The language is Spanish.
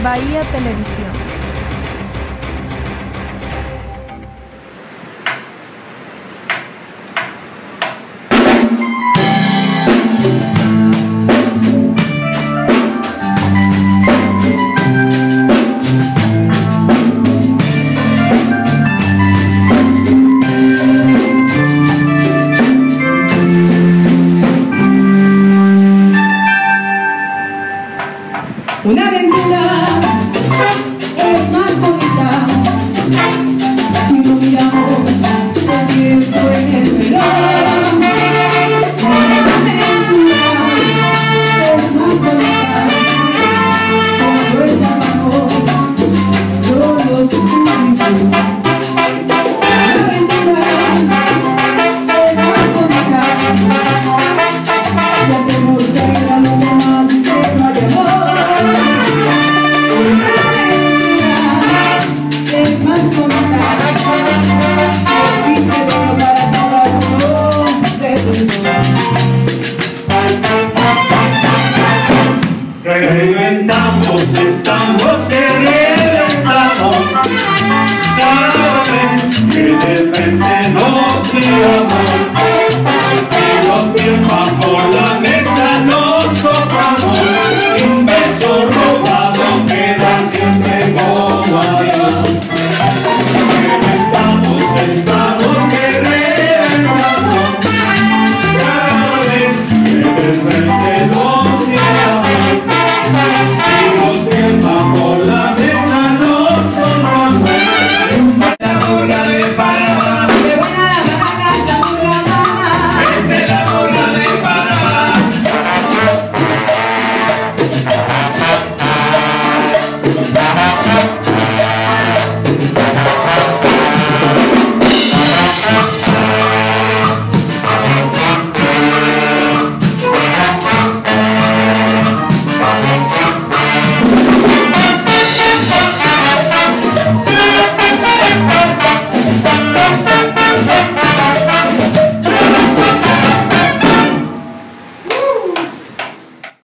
Bahía Televisión. Una aventura es más bonita si no miramos el tiempo en el reloj. Una aventura es más bonita cuando estábamos solos tú y yo. Una aventura es más bonita si hacemos reír a los demás y que no haya amor. Reventamos, estamos que reventamos cada vez que de frente nos miramos.